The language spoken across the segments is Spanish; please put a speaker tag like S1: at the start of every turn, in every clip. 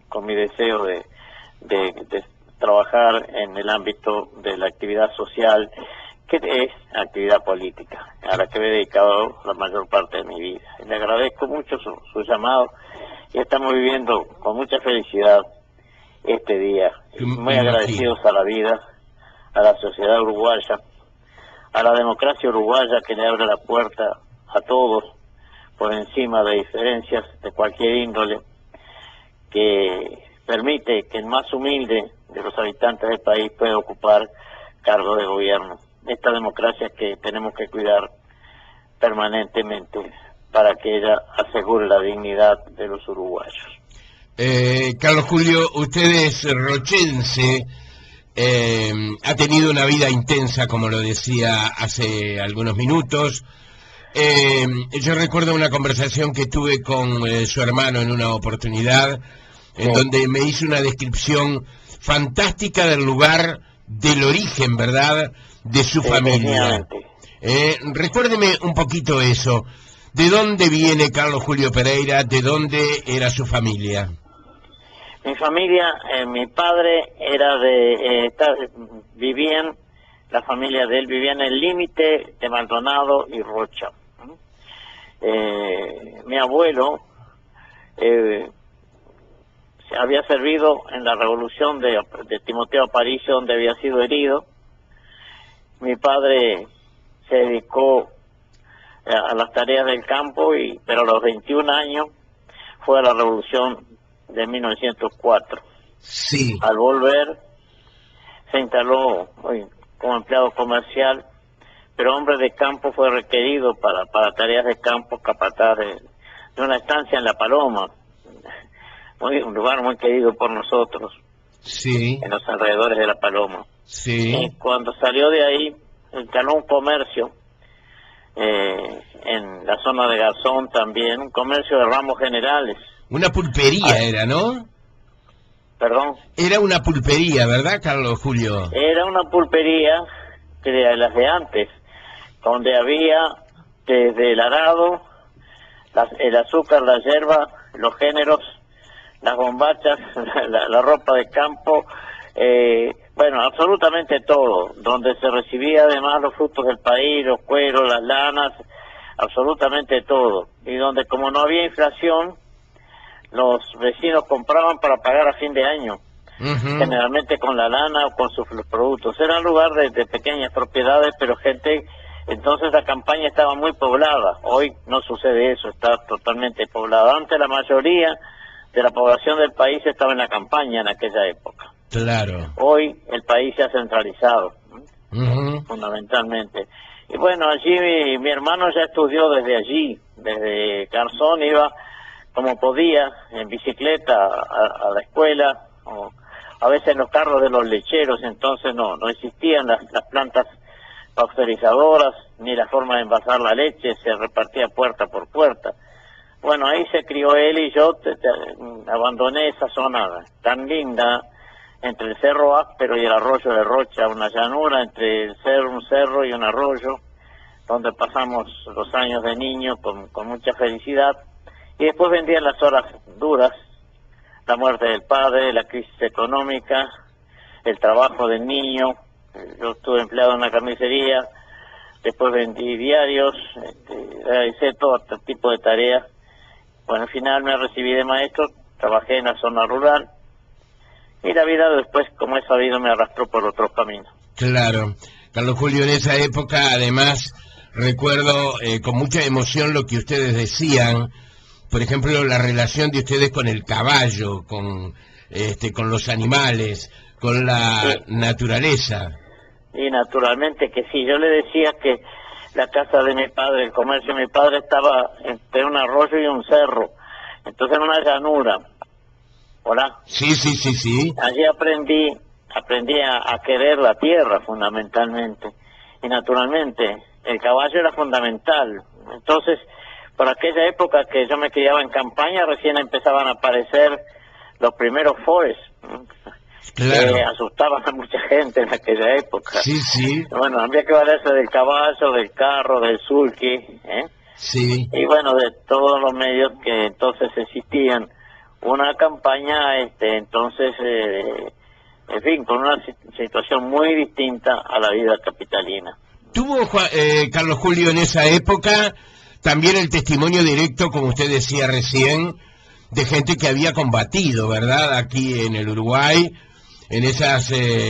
S1: con mi deseo de trabajar en el ámbito de la actividad social, que es actividad política, a la que me he dedicado la mayor parte de mi vida. Le agradezco mucho su llamado y estamos viviendo con mucha felicidad este día, muy agradecidos a la vida, a la sociedad uruguaya, a la democracia uruguaya que le abre la puerta a todos, por encima de diferencias de cualquier índole, que permite que el más humilde de los habitantes del país pueda ocupar cargos de gobierno. Esta democracia que tenemos que cuidar permanentemente para que ella asegure la dignidad de los uruguayos.
S2: Carlos Julio, usted es rochense, ha tenido una vida intensa, como lo decía hace algunos minutos. Yo recuerdo una conversación que tuve con su hermano en una oportunidad, en donde me hizo una descripción fantástica del lugar, del origen, ¿verdad?, de su familia. Recuérdeme un poquito eso. ¿De dónde viene Carlos Julio Pereira? ¿De dónde era su familia?
S1: Mi familia, mi padre era la familia de él vivía en el límite de Maldonado y Rocha. Mi abuelo había servido en la revolución de Timoteo Aparicio, donde había sido herido. Mi padre se dedicó a las tareas del campo, pero a los 21 años fue a la revolución de 1904.
S2: Sí.
S1: Al volver, se instaló como empleado comercial, pero hombre de campo, fue requerido para tareas de campo, capataz de una estancia en La Paloma, un lugar muy querido por nosotros,
S2: sí,
S1: en los alrededores de La Paloma.
S2: Sí.
S1: Y cuando salió de ahí, instaló un comercio en la zona de Garzón también, un comercio de ramos generales.
S2: Una pulpería era, ¿no?
S1: Perdón.
S2: Era una pulpería, ¿verdad, Carlos Julio?
S1: Era una pulpería de las de antes, donde había desde el arado, el azúcar, la yerba, los géneros, las bombachas, la ropa de campo, bueno, absolutamente todo, donde se recibía además los frutos del país, los cueros, las lanas, absolutamente todo, y donde como no había inflación, los vecinos compraban para pagar a fin de año, generalmente con la lana o con sus productos. Era un lugar de pequeñas propiedades, pero entonces la campaña estaba muy poblada. Hoy no sucede eso, está totalmente poblada. Antes la mayoría de la población del país estaba en la campaña en aquella época.
S2: Claro.
S1: Hoy el país se ha centralizado, fundamentalmente. Y bueno, allí mi hermano ya estudió desde allí, desde Garzón, iba como podía, en bicicleta a la escuela, o a veces en los carros de los lecheros. Entonces no existían las plantas pasteurizadoras, ni la forma de envasar la leche, se repartía puerta por puerta. Bueno, ahí se crió él y yo abandoné esa zona tan linda, entre el Cerro Áspero y el Arroyo de Rocha, una llanura entre un cerro y un arroyo, donde pasamos los años de niño con mucha felicidad. Y después vendrían las horas duras, la muerte del padre, la crisis económica, el trabajo del niño. Yo estuve empleado en una carnicería, después vendí diarios, realicé todo tipo de tareas. Bueno, al final me recibí de maestro, trabajé en la zona rural, y la vida después, como he sabido, me arrastró por otros caminos.
S2: Claro. Carlos Julio, en esa época, además, recuerdo con mucha emoción lo que ustedes decían. Por ejemplo, la relación de ustedes con el caballo, con los animales, con la naturaleza.
S1: Y naturalmente que sí. Yo le decía que la casa de mi padre, el comercio de mi padre, estaba entre un arroyo y un cerro. Entonces en una llanura. ¿Hola?
S2: Sí.
S1: Allí aprendí a querer la tierra, fundamentalmente. Y naturalmente, el caballo era fundamental. Entonces, por aquella época que yo me criaba en campaña, recién empezaban a aparecer los primeros Fords.
S2: Claro.
S1: Asustaban a mucha gente en aquella época.
S2: Sí.
S1: Bueno, había que valerse del caballo, del carro, del sulky,
S2: Sí.
S1: y bueno, de todos los medios que entonces existían. una campaña, entonces, en fin, con una situación muy distinta a la vida capitalina.
S2: ¿Tuvo, Carlos Julio, en esa época también el testimonio directo, como usted decía recién, de gente que había combatido, ¿verdad?, aquí en el Uruguay, en esas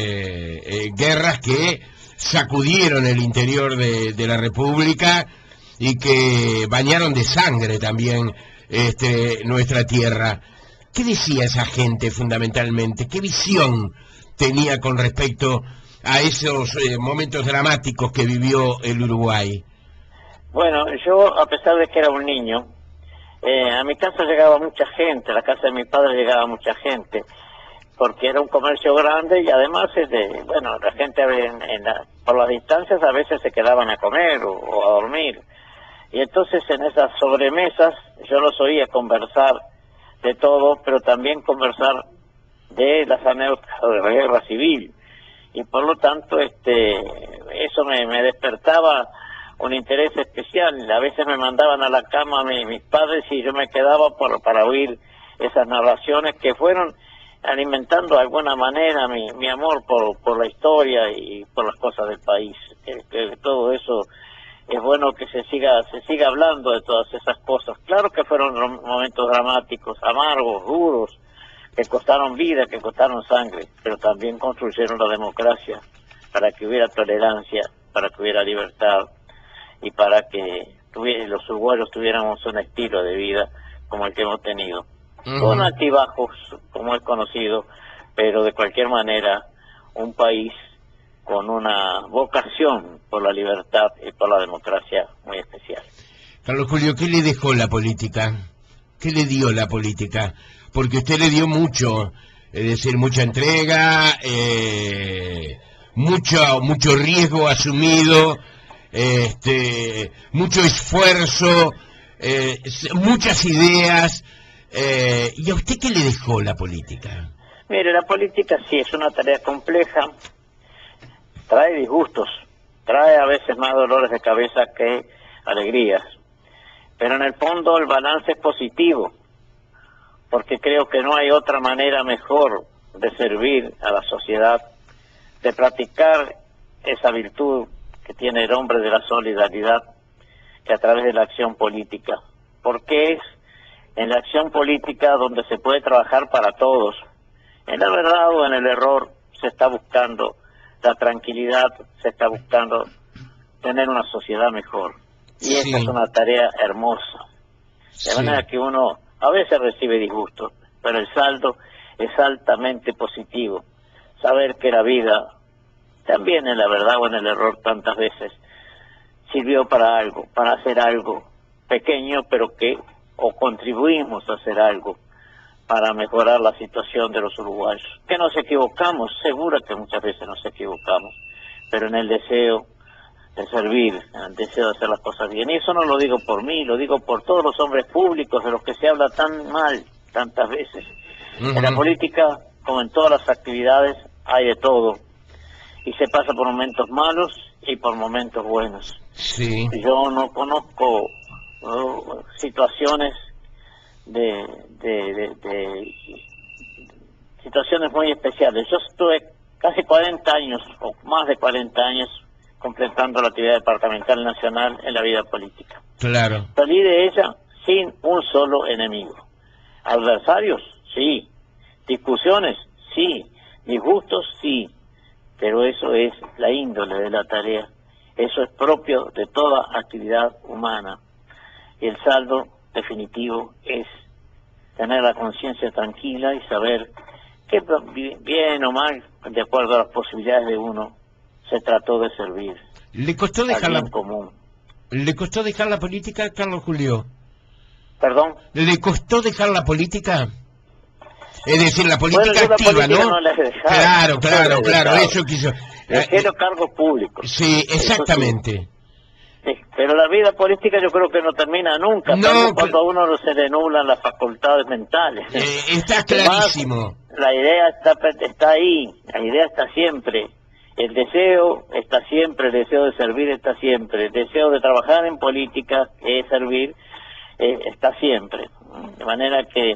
S2: guerras que sacudieron el interior de la República y que bañaron de sangre también nuestra tierra? ¿Qué decía esa gente fundamentalmente? ¿Qué visión tenía con respecto a esos momentos dramáticos que vivió el Uruguay?
S1: Bueno, yo, a pesar de que era un niño, a mi casa llegaba mucha gente, a la casa de mi padre llegaba mucha gente, porque era un comercio grande y además, bueno, la gente por las distancias a veces se quedaban a comer o a dormir. Y entonces en esas sobremesas yo los oía conversar de todo, pero también conversar de las anécdotas de la guerra civil. Y por lo tanto, eso me despertaba un interés especial. A veces me mandaban a la cama mis padres y yo me quedaba para oír esas narraciones que fueron alimentando de alguna manera mi amor por la historia y por las cosas del país. Que todo eso es bueno que se siga hablando de todas esas cosas. Claro que fueron momentos dramáticos, amargos, duros, que costaron vida, que costaron sangre, pero también construyeron la democracia para que hubiera tolerancia, para que hubiera libertad y para que los uruguayos tuviéramos un estilo de vida como el que hemos tenido. Con altibajos, como es conocido, pero de cualquier manera un país con una vocación por la libertad y por la democracia muy especial.
S2: Carlos Julio, ¿qué le dejó la política? ¿Qué le dio la política? Porque usted le dio mucho, es decir, mucha entrega, mucho riesgo asumido, mucho esfuerzo, muchas ideas. ¿Y a usted qué le dejó la política?
S1: Mire, la política sí es una tarea compleja, trae disgustos, trae a veces más dolores de cabeza que alegrías, pero en el fondo el balance es positivo, porque creo que no hay otra manera mejor de servir a la sociedad, de practicar esa virtud que tiene el hombre de la solidaridad, que a través de la acción política, porque es en la acción política donde se puede trabajar para todos. En la verdad o en el error se está buscando la tranquilidad, se está buscando tener una sociedad mejor. Y esa es una tarea hermosa. De manera que uno a veces recibe disgustos, pero el saldo es altamente positivo. Saber que la vida, también en la verdad o en el error tantas veces, sirvió para algo, para hacer algo pequeño, pero que o contribuimos a hacer algo para mejorar la situación de los uruguayos. Que nos equivocamos, seguro que muchas veces nos equivocamos, pero en el deseo de servir, en el deseo de hacer las cosas bien. Y eso no lo digo por mí, lo digo por todos los hombres públicos de los que se habla tan mal tantas veces. En la política, como en todas las actividades, hay de todo. Y se pasa por momentos malos y por momentos buenos. Yo no conozco situaciones situaciones muy especiales. Yo estuve casi 40 años o más de 40 años completando la actividad departamental nacional en la vida política.
S2: Claro.
S1: Salí de ella sin un solo enemigo. Adversarios, sí. Discusiones, sí. Disgustos, sí. Pero eso es la índole de la tarea. Eso es propio de toda actividad humana. Y el saldo definitivo es tener la conciencia tranquila y saber que bien o mal, de acuerdo a las posibilidades de uno, se trató de servir.
S2: ¿Le costó dejar
S1: común?
S2: ¿Le costó dejar la política, Carlos Julio?
S1: ¿Perdón?
S2: ¿Le costó dejar la política? Es decir, la política activa, ¿no?
S1: No la he dejado,
S2: claro, eso quiso.
S1: Dejé los cargos públicos.
S2: Sí, exactamente.
S1: Sí, pero la vida política yo creo que no termina nunca, cuando a uno se le nublan las facultades mentales.
S2: Está clarísimo.
S1: Además, la idea está ahí, la idea está siempre, el deseo está siempre, el deseo de servir está siempre, el deseo de trabajar en política, servir, está siempre. De manera que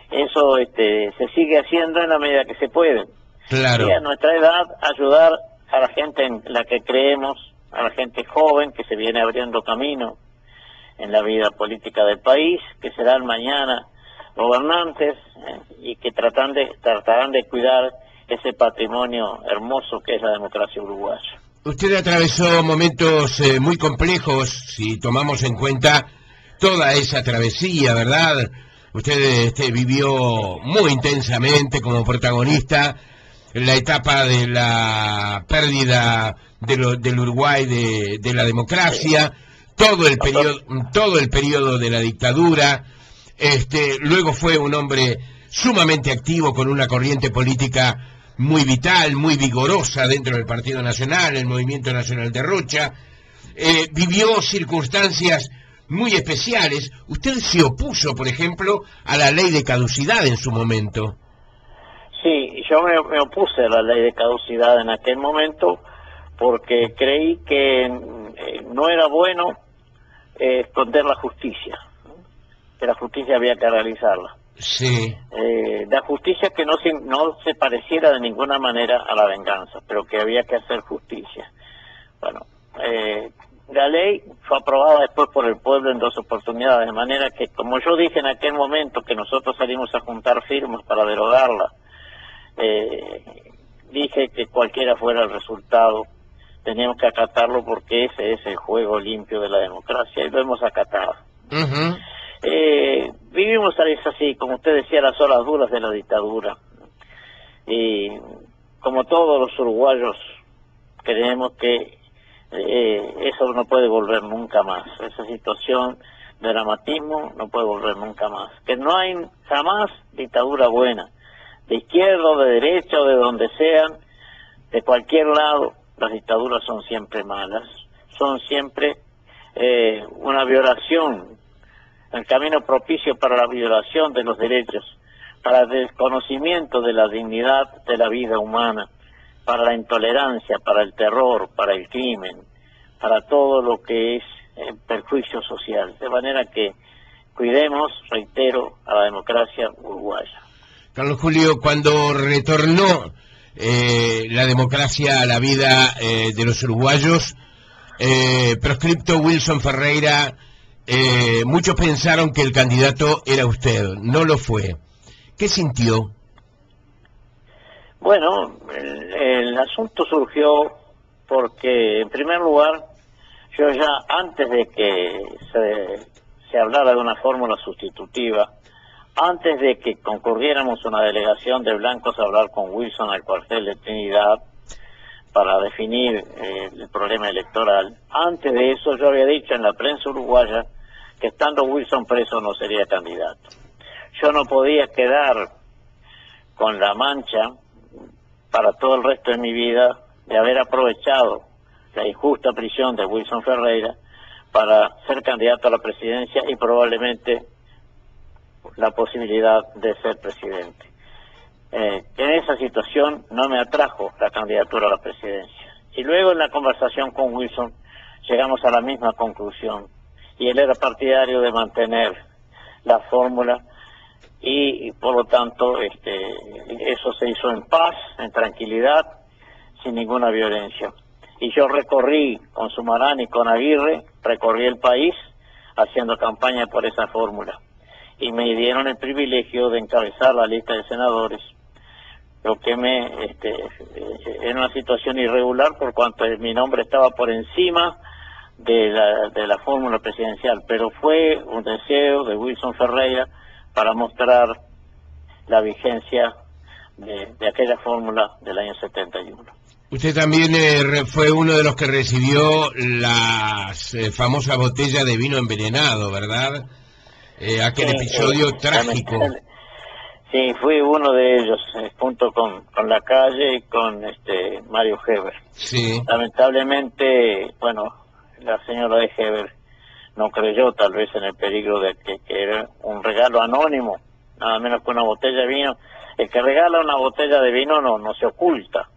S1: eso se sigue haciendo en la medida que se puede.
S2: Claro.
S1: Y a nuestra edad, ayudar a la gente en la que creemos, a la gente joven que se viene abriendo camino en la vida política del país, que serán mañana gobernantes, y que tratarán de cuidar ese patrimonio hermoso que es la democracia uruguaya.
S2: Usted atravesó momentos muy complejos, si tomamos en cuenta toda esa travesía, ¿verdad? Usted vivió muy intensamente como protagonista la etapa de la pérdida del Uruguay de la democracia, todo el periodo de la dictadura. Luego fue un hombre sumamente activo con una corriente política muy vital, muy vigorosa dentro del Partido Nacional, el Movimiento Nacional de Rocha. Vivió circunstancias muy especiales. Usted se opuso, por ejemplo, a la ley de caducidad en su momento.
S1: Sí, yo me opuse a la ley de caducidad en aquel momento porque creí que no era bueno esconder la justicia, que la justicia había que realizarla.
S2: Sí.
S1: La justicia que no se pareciera de ninguna manera a la venganza, pero que había que hacer justicia. Bueno, la ley fue aprobada después por el pueblo en 2 oportunidades, de manera que, como yo dije en aquel momento que nosotros salimos a juntar firmas para derogarla, dije que cualquiera fuera el resultado, teníamos que acatarlo porque ese es el juego limpio de la democracia y lo hemos acatado.
S2: Uh-huh.
S1: Vivimos así, como usted decía, las horas duras de la dictadura. Y como todos los uruguayos, creemos que eso no puede volver nunca más. Esa situación de dramatismo no puede volver nunca más. Que no hay jamás dictadura buena, de izquierda o de derecha o de donde sean, de cualquier lado, las dictaduras son siempre malas, son siempre una violación, el camino propicio para la violación de los derechos, para el desconocimiento de la dignidad de la vida humana, para la intolerancia, para el terror, para el crimen, para todo lo que es perjuicio social. De manera que cuidemos, reitero, a la democracia uruguaya.
S2: Carlos Julio, cuando retornó la democracia a la vida de los uruguayos, proscripto Wilson Ferreira, muchos pensaron que el candidato era usted, no lo fue. ¿Qué sintió?
S1: Bueno, el asunto surgió porque, en primer lugar, yo ya antes de que se hablara de una fórmula sustitutiva, antes de que concurriéramos una delegación de blancos a hablar con Wilson al cuartel de Trinidad para definir el problema electoral, antes de eso yo había dicho en la prensa uruguaya que estando Wilson preso no sería candidato. Yo no podía quedar con la mancha para todo el resto de mi vida de haber aprovechado la injusta prisión de Wilson Ferreira para ser candidato a la presidencia y probablemente la posibilidad de ser presidente. En esa situación no me atrajo la candidatura a la presidencia. Y luego en la conversación con Wilson llegamos a la misma conclusión. Y él era partidario de mantener la fórmula y por lo tanto eso se hizo en paz, en tranquilidad, sin ninguna violencia. Y yo recorrí con Sumarán y con Aguirre, recorrí el país haciendo campaña por esa fórmula. Y me dieron el privilegio de encabezar la lista de senadores, lo que era una situación irregular por cuanto mi nombre estaba por encima de la fórmula presidencial, pero fue un deseo de Wilson Ferreira para mostrar la vigencia de aquella fórmula del año 71.
S2: Usted también fue uno de los que recibió las famosas botellas de vino envenenado, ¿verdad? Aquel episodio trágico.
S1: Sí, fui uno de ellos, junto con Lacalle y con Mario Heber.
S2: Sí.
S1: Lamentablemente, bueno, la señora de Heber no creyó tal vez en el peligro de que era un regalo anónimo, nada menos que una botella de vino. El que regala una botella de vino no se oculta.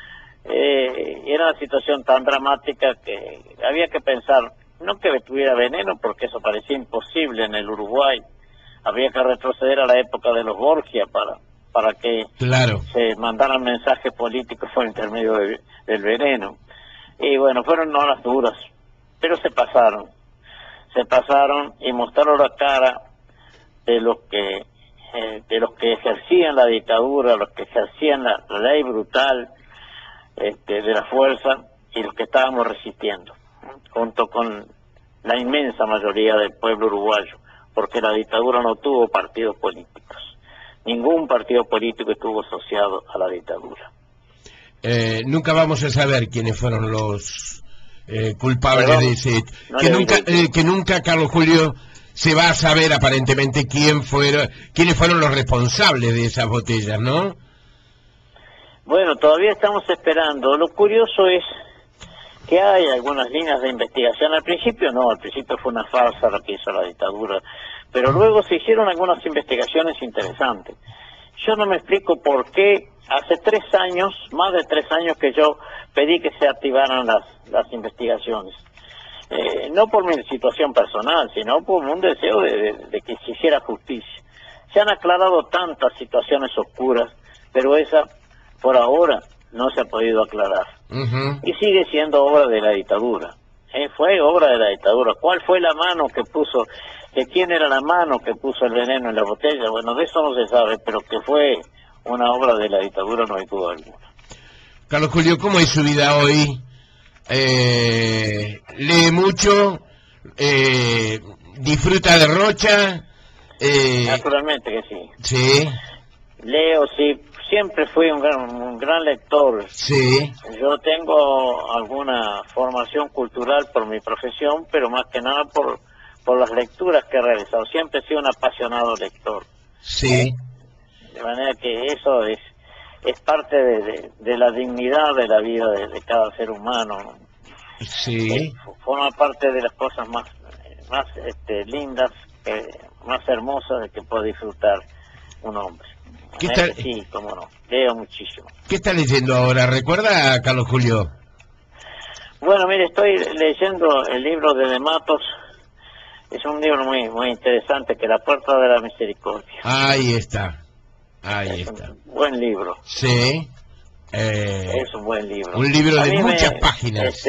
S1: Era una situación tan dramática que había que pensar, no que tuviera veneno, porque eso parecía imposible en el Uruguay, había que retroceder a la época de los Borgia para que
S2: Claro.
S1: se mandaran mensajes políticos por intermedio del veneno. Y bueno, fueron horas duras, pero se pasaron y mostraron la cara de los que ejercían la dictadura, los que ejercían la ley brutal de la fuerza, y los que estábamos resistiendo, junto con la inmensa mayoría del pueblo uruguayo, porque la dictadura no tuvo partidos políticos. Ningún partido político estuvo asociado a la dictadura.
S2: Nunca vamos a saber quiénes fueron los culpables de ese hecho.
S1: No
S2: Que nunca, Carlos Julio, se va a saber aparentemente quiénes fueron los responsables de esas botellas, ¿no?
S1: Bueno, todavía estamos esperando. Lo curioso es que hay algunas líneas de investigación. Al principio no, al principio fue una farsa lo que hizo la dictadura, pero luego se hicieron algunas investigaciones interesantes. Yo no me explico por qué hace 3 años, más de 3 años, que yo pedí que se activaran las investigaciones. No por mi situación personal, sino por un deseo de que se hiciera justicia. Se han aclarado tantas situaciones oscuras, pero esa, por ahora, no se ha podido aclarar. Y sigue siendo obra de la dictadura. Fue obra de la dictadura. ¿Cuál fue la mano que puso, de quién era la mano que puso el veneno en la botella? Bueno, de eso no se sabe, pero que fue una obra de la dictadura no hay duda alguna.
S2: Carlos Julio, ¿cómo es su vida hoy? ¿Lee mucho? ¿Disfruta de Rocha?
S1: Naturalmente que sí.
S2: Sí.
S1: Leo, sí. Siempre fui un gran lector.
S2: Sí.
S1: Yo tengo alguna formación cultural por mi profesión, pero más que nada por las lecturas que he realizado. Siempre he sido un apasionado lector.
S2: Sí.
S1: De manera que eso es parte de la dignidad de la vida de cada ser humano, ¿no?
S2: Sí.
S1: Forma parte de las cosas más lindas, más hermosas de que puede disfrutar un hombre.
S2: ¿Qué tal?
S1: Sí, cómo no, leo muchísimo.
S2: ¿Qué está leyendo ahora? ¿Recuerda, Carlos Julio?
S1: Bueno, mire, estoy leyendo el libro de Matos. Es un libro muy muy interesante, que La Puerta de la Misericordia.
S2: Ahí está. Ahí
S1: es
S2: está.
S1: Un buen libro.
S2: Sí.
S1: Es un buen libro.
S2: Un libro de muchas páginas.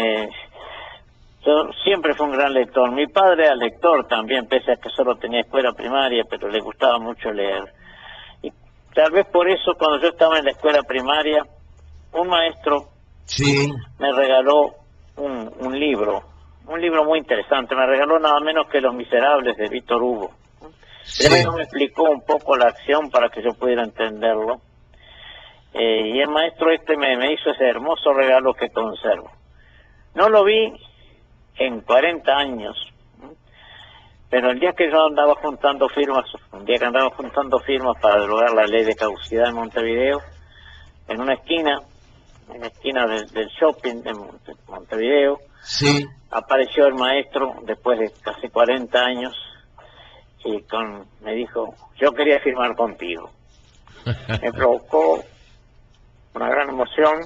S1: Yo siempre fui un gran lector. Mi padre era lector también, pese a que solo tenía escuela primaria, pero le gustaba mucho leer. Y tal vez por eso, cuando yo estaba en la escuela primaria, un maestro
S2: sí.
S1: me regaló un libro muy interesante. Me regaló nada menos que Los Miserables de Víctor Hugo.
S2: Sí.
S1: Primero me explicó un poco la acción para que yo pudiera entenderlo. Y el maestro me hizo ese hermoso regalo que conservo. No lo vi en 40 años, pero el día que yo andaba juntando firmas, para derogar la ley de caducidad en Montevideo, en una esquina del shopping de Montevideo,
S2: sí.
S1: apareció el maestro después de casi 40 años y me dijo, yo quería firmar contigo. Me provocó una gran emoción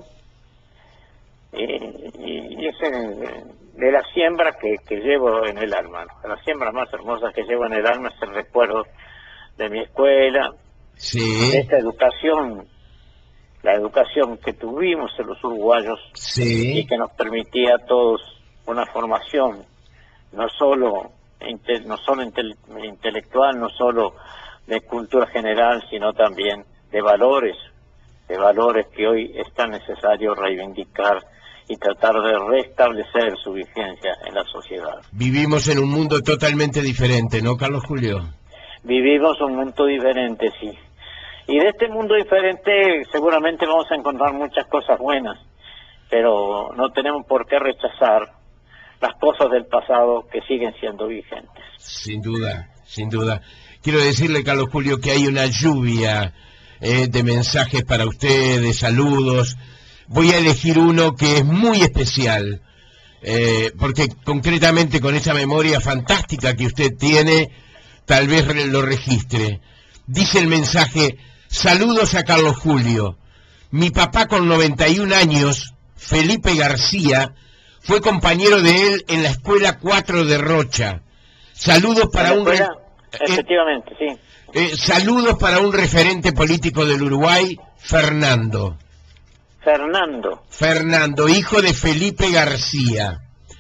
S1: y es de la siembra que llevo en el alma, ¿no? La siembra más hermosa que llevo en el alma es el recuerdo de mi escuela,
S2: sí.
S1: de esta educación, la educación que tuvimos en los uruguayos,
S2: sí.
S1: y que nos permitía a todos una formación, no solo intelectual, no solo de cultura general, sino también de valores que hoy es tan necesario reivindicar y tratar de restablecer su vigencia en la sociedad.
S2: Vivimos en un mundo totalmente diferente, ¿no, Carlos Julio?
S1: Vivimos un mundo diferente, sí. Y de este mundo diferente seguramente vamos a encontrar muchas cosas buenas, pero no tenemos por qué rechazar las cosas del pasado que siguen siendo vigentes.
S2: Sin duda, sin duda. Quiero decirle, Carlos Julio, que hay una lluvia de mensajes para usted, de saludos. Voy a elegir uno que es muy especial, porque concretamente con esa memoria fantástica que usted tiene, tal vez lo registre. Dice el mensaje: saludos a Carlos Julio. Mi papá con 91 años, Felipe García, fue compañero de él en la escuela 4 de Rocha. Saludos para
S1: efectivamente, sí.
S2: Saludos para un referente político del Uruguay, Fernando. Fernando, hijo de Felipe García.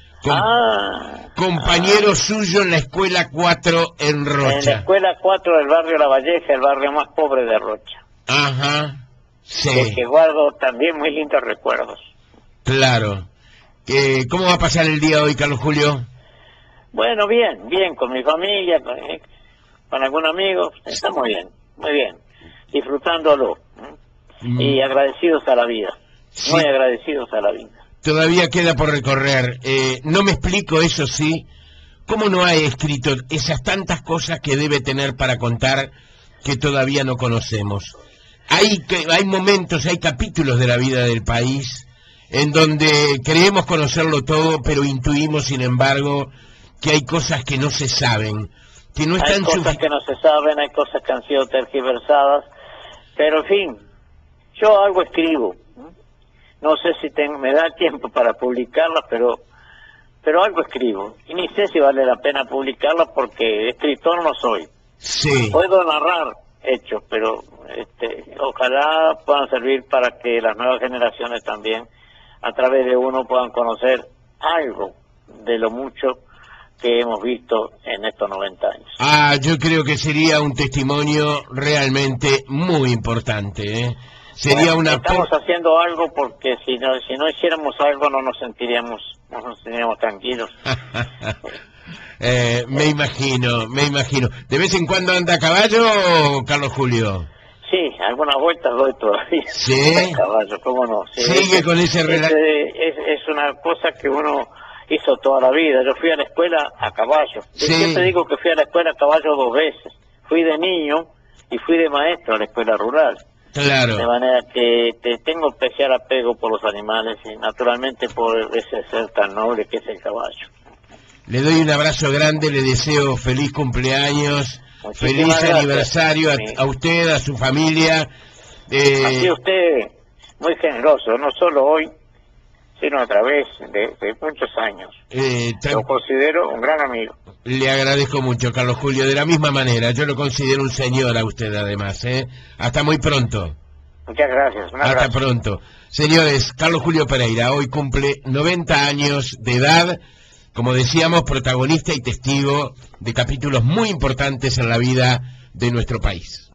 S2: Compañero suyo en la Escuela 4 en Rocha.
S1: En la Escuela 4 del barrio La Valleja, el barrio más pobre de Rocha.
S2: Ajá, sí.
S1: De que guardo también muy lindos recuerdos.
S2: Claro. ¿Cómo va a pasar el día hoy, Carlos Julio?
S1: Bueno, bien, con mi familia, con algún amigo, está muy bien, disfrutándolo. Y agradecidos a la vida, sí. Muy agradecidos a la vida.
S2: Todavía queda por recorrer. No me explico, eso sí, cómo no ha escrito esas tantas cosas que debe tener para contar que todavía no conocemos. Hay momentos, hay capítulos de la vida del país en donde creemos conocerlo todo, pero intuimos, sin embargo, que hay cosas que no se saben, que no están...
S1: Hay cosas que no se saben, hay cosas que han sido tergiversadas, pero en fin, yo algo escribo. No sé si me da tiempo para publicarlas, pero algo escribo. Y ni sé si vale la pena publicarlas porque escritor no soy.
S2: Sí.
S1: Puedo narrar hechos, pero ojalá puedan servir para que las nuevas generaciones también, a través de uno, puedan conocer algo de lo mucho que hemos visto en estos 90 años.
S2: Yo creo que sería un testimonio realmente muy importante, ¿eh? Sería
S1: estamos haciendo algo porque si no hiciéramos algo no nos sentiríamos tranquilos.
S2: Me imagino. ¿De vez en cuando anda a caballo, Carlos Julio?
S1: Sí, algunas vueltas doy todavía.
S2: ¿Sí?
S1: A caballo, ¿cómo no? Sí,
S2: sigue con ese relato.
S1: Es una cosa que uno hizo toda la vida. Yo fui a la escuela a caballo.
S2: Sí.
S1: Yo te digo que fui a la escuela a caballo 2 veces. Fui de niño y fui de maestro a la escuela rural.
S2: Claro.
S1: De manera que tengo especial apego por los animales y naturalmente por ese ser tan noble que es el caballo.
S2: Le doy un abrazo grande, le deseo feliz cumpleaños,
S1: Muchísimas
S2: feliz aniversario a usted, a su familia.
S1: Ha sido usted muy generoso, no solo hoy, sino a través de muchos años. Lo considero un gran amigo.
S2: Le agradezco mucho, Carlos Julio, de la misma manera. Yo lo considero un señor a usted, además. Hasta muy pronto.
S1: Muchas gracias.
S2: Hasta pronto. Señores, Carlos Julio Pereira hoy cumple 90 años de edad, como decíamos, protagonista y testigo de capítulos muy importantes en la vida de nuestro país.